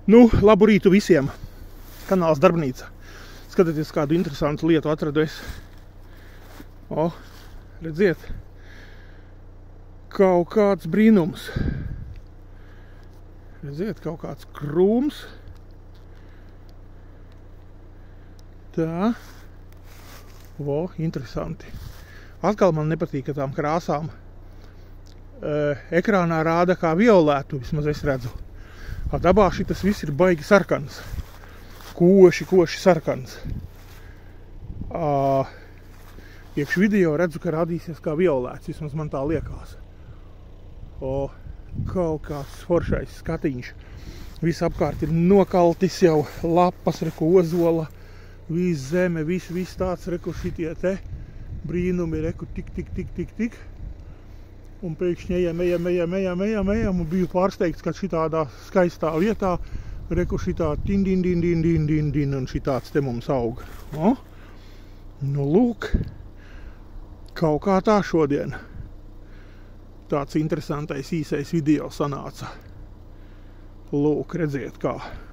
Nu, labu rītu visiem. Kanāls Darbnīca. Skatieties, kādu interesantu lietu atradu es. O, redziet. Kaut kāds brīnums. Redziet, kaut kāds krūms. Tā. O, interesanti. Atkal man nepatīk, ka tām krāsām ekrānā rāda kā violētu, vismaz es redzu. A dabā šitas viss ir baigi sarkans. Koši sarkans. Iekš video redzu, ka radīsies kā violēts, vismaz man tā liekas. O, kaut kāds foršais skatiņš. Viss apkārt ir nokaltis jau, lapas, reku ozola, viss zeme, viss tāds, reku šitie te brīnumi, reku tik. Un pēkšņi ejam, un biju pārsteigts, ka šitādā skaistā vietā, reku šitā din, un šitāds te mums aug. O? Nu, lūk, kaut kā tā šodien. Tāds interesantais īsais video sanāca. Lūk, redziet kā.